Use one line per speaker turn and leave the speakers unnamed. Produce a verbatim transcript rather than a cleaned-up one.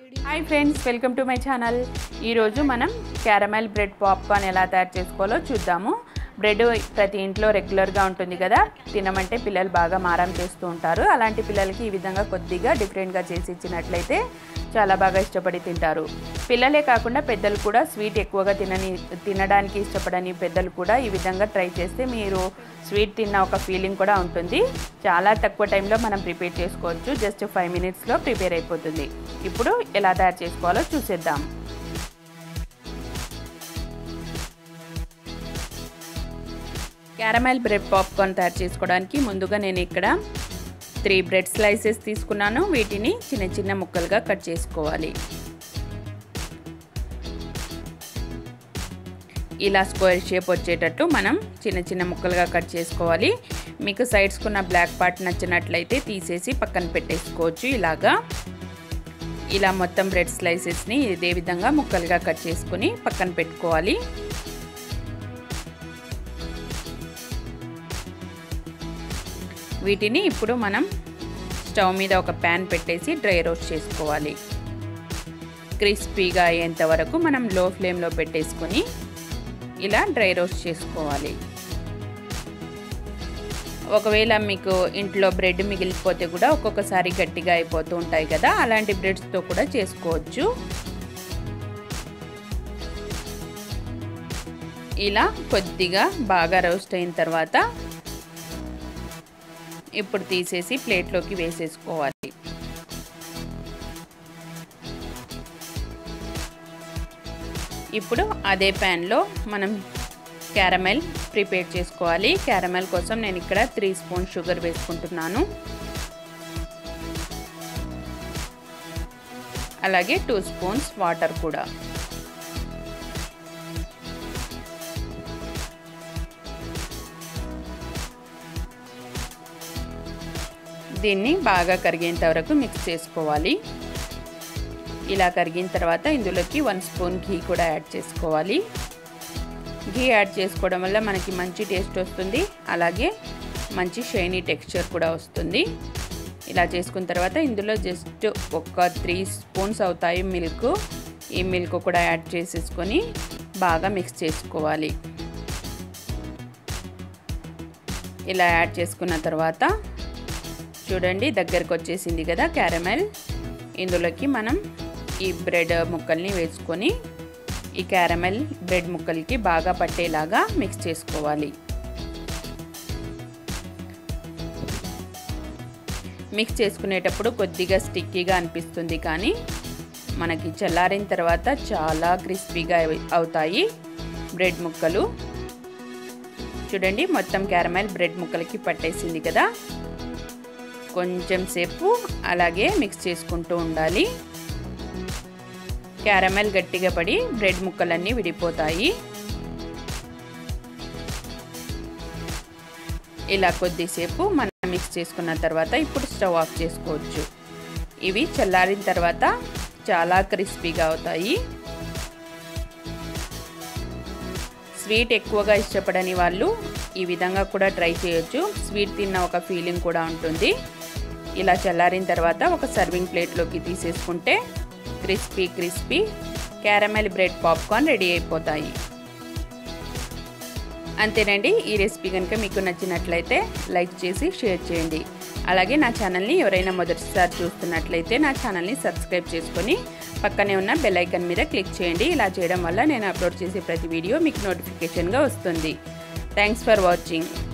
Hi friends, welcome to my channel. ఈ రోజు మనం క్యారమెల్ బ్రెడ్ పాప్కార్న్ ఎలా తయారు చేసుకోవాలో చూద్దాము। బ్రెడ్ ప్రతి ఇంట్లో రెగ్యులర్ గా ఉంటుంది కదా, తినమంటే పిల్లలు బాగా మారం చేస్తూ ఉంటారు। అలాంటి పిల్లలకి ఈ విధంగా కొద్దిగా డిఫరెంట్ గా చేసి ఇచ్చినట్లయితే చాలా బాగా ఇష్టపడి తింటారు। పిల్లలే కాకుండా పెద్దలు కూడా స్వీట్ ఎక్కువగా తినని తినడానికి ఇష్టపడని పెద్దలు కూడా ఈ విధంగా ట్రై చేస్తే మీరు స్వీట్ తిన్న ఒక ఫీలింగ్ కూడా ఉంటుంది। చాలా తక్కువ టైంలో మనం ప్రిపేర్ చేసుకోవచ్చు, జస్ట్ ఫైవ్ మినిట్స్లో ప్రిపేర్ అయిపోతుంది। ఇప్పుడు ఎలా తయారు చేసుకోవాలో చూసేద్దాం। క్యారమెల్ బ్రెడ్ పాప్కార్న్ తయారు చేసుకోవడానికి ముందుగా నేను ఇక్కడ త్రీ బ్రెడ్ స్లైసెస్ తీసుకున్నాను। వీటిని చిన్న చిన్న ముక్కలుగా కట్ చేసుకోవాలి। ఇలా స్క్వేర్ షేప్ వచ్చేటట్టు మనం చిన్న చిన్న ముక్కలుగా కట్ చేసుకోవాలి। మీకు సైడ్స్ కున్న బ్లాక్ పార్ట్ నచ్చినట్లయితే తీసేసి పక్కన పెట్టేసుకోవచ్చు। ఇలాగా ఇలా మొత్తం బ్రెడ్ స్లైసెస్ని ఇదే విధంగా ముక్కలుగా కట్ చేసుకొని పక్కన పెట్టుకోవాలి। వీటిని ఇప్పుడు మనం స్టవ్ మీద ఒక ప్యాన్ పెట్టేసి డ్రై రోస్ట్ చేసుకోవాలి। క్రిస్పీగా అయ్యేంత వరకు మనం లో ఫ్లేమ్లో పెట్టేసుకొని ఇలా డ్రై రోస్ట్ చేసుకోవాలి। ఒకవేళ మీకు ఇంట్లో బ్రెడ్ మిగిలిపోతే కూడా ఒక్కొక్కసారి గట్టిగా అయిపోతూ ఉంటాయి కదా, అలాంటి బ్రెడ్స్తో కూడా చేసుకోవచ్చు। ఇలా కొద్దిగా బాగా రోస్ట్ అయిన తర్వాత ఇప్పుడు తీసేసి ప్లేట్లోకి వేసేసుకోవాలి। ఇప్పుడు అదే ప్యాన్లో మనం క్యారమెల్ ప్రిపేర్ చేసుకోవాలి। క్యారమెల్ కోసం నేను ఇక్కడ త్రీ స్పూన్ షుగర్ వేసుకుంటున్నాను, అలాగే టూ స్పూన్స్ వాటర్ కూడా। దీన్ని బాగా కరిగేంత వరకు మిక్స్ చేసుకోవాలి। ఇలా కరిగిన తర్వాత ఇందులోకి వన్ స్పూన్ ఘీ కూడా యాడ్ చేసుకోవాలి। ఘీ యాడ్ చేసుకోవడం వల్ల మనకి మంచి టేస్ట్ వస్తుంది, అలాగే మంచి షైనీ టెక్స్చర్ కూడా వస్తుంది। ఇలా చేసుకున్న తర్వాత ఇందులో జస్ట్ ఒక త్రీ స్పూన్స్ అవుతాయి మిల్క్, ఈ మిల్క్ కూడా యాడ్ చేసేసుకొని బాగా మిక్స్ చేసుకోవాలి। ఇలా యాడ్ చేసుకున్న తర్వాత చూడండి దగ్గరకు వచ్చేసింది కదా క్యారమెల్। ఇందులోకి మనం ఈ బ్రెడ్ ముక్కల్ని వేసుకొని ఈ క్యారమెల్ బ్రెడ్ ముక్కలకి బాగా పట్టేలాగా మిక్స్ చేసుకోవాలి। మిక్స్ చేసుకునేటప్పుడు కొద్దిగా స్టిక్కీగా అనిపిస్తుంది, కానీ మనకి చల్లారిన తర్వాత చాలా క్రిస్పీగా అవుతాయి బ్రెడ్ ముక్కలు। చూడండి మొత్తం క్యారమెల్ బ్రెడ్ ముక్కలకి పట్టేసింది కదా, కొంచెం సేపు అలాగే మిక్స్ చేసుకుంటూ ఉండాలి। క్యారమెల్ గట్టిగా పడి బ్రెడ్ ముక్కలన్నీ విడిపోతాయి। ఇలా కొద్దిసేపు మనం మిక్స్ చేసుకున్న తర్వాత ఇప్పుడు స్టవ్ ఆఫ్ చేసుకోవచ్చు। ఇవి చల్లారిన తర్వాత చాలా క్రిస్పీగా అవుతాయి। స్వీట్ ఎక్కువగా ఇష్టపడని వాళ్ళు ఈ విధంగా కూడా ట్రై చేయొచ్చు, స్వీట్ తిన్న ఒక ఫీలింగ్ కూడా ఉంటుంది। ఇలా చల్లారిన తర్వాత ఒక సర్వింగ్ ప్లేట్లోకి తీసేసుకుంటే crispy crispy caramel bread popcorn ready అయిపోతాయి। అంతేనండి, ఈ రెసిపీ కనుక మీకు నచ్చినట్లయితే లైక్ చేసి షేర్ చేయండి, అలాగే నా ఛానల్ని ఎవరైనా మొదటిసారి చూస్తున్నట్లయితే నా ఛానల్ని సబ్స్క్రైబ్ చేసుకొని పక్కనే ఉన్న బెల్ ఐకాన్ మీద క్లిక్ చేయండి। ఇలా చేయడం వల్ల నేను అప్లోడ్ చేసే ప్రతి వీడియో మీకు నోటిఫికేషన్గా వస్తుంది। Thanks for watching.